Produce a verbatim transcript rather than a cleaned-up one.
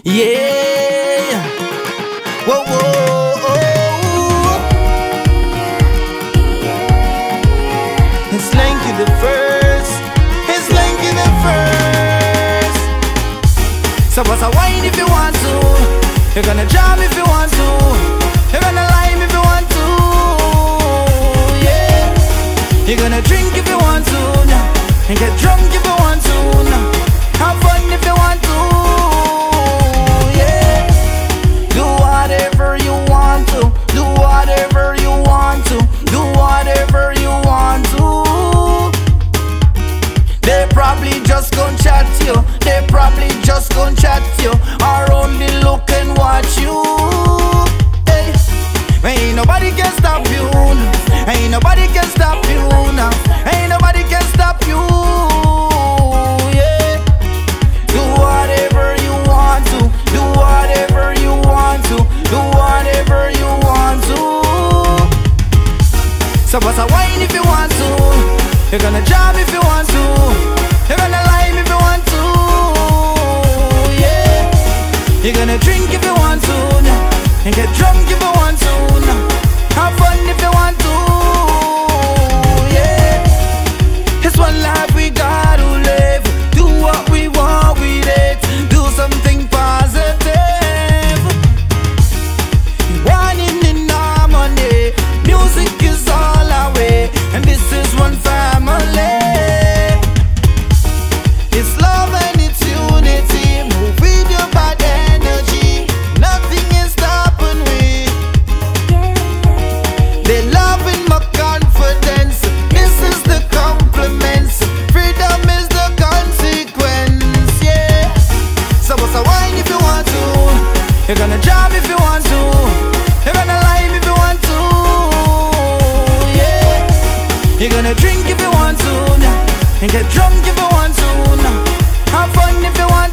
Yeah. Whoa, whoa. It's Lanky the first. It's Lanky the first. So what's a wine if you want to? You're gonna jam if you want to. You're gonna lime if you want to. Yeah. You're gonna drink if you want to. And get drunk if you want to. Have fun if you want to. Yeah. Do whatever you want to. Do whatever you want to. Do whatever you want to. They probably just gon' chat you. They probably just gon' chat you. Or only look and watch you. Hey. Ain't nobody can stop you. Ain't nobody can stop you now. Ain't nobody can stop you. Yeah. Do whatever you want to. Do whatever you want to. Do whatever you want to. So what's a wine if you want to? You're gonna jam if you want to. You're gonna lime if you want to. Yeah. You're gonna drink if you want to. And get drunk if you want to. Have fun if you want to. Yeah. It's one life we gotta live. Do what we want with it. Do something positive. One in harmony. Music is all our way. And this is one family. It's love and it's unity. Move with your bad energy. Nothing is stopping me. They love in my confidence. This is the compliments. Freedom is the consequence. Yeah. So what's a wine if you want to? You're gonna jam if you want to. You're gonna lime if you want to. Yeah. You're gonna drink if you want to. And get drunk if you want to. Have fun if you want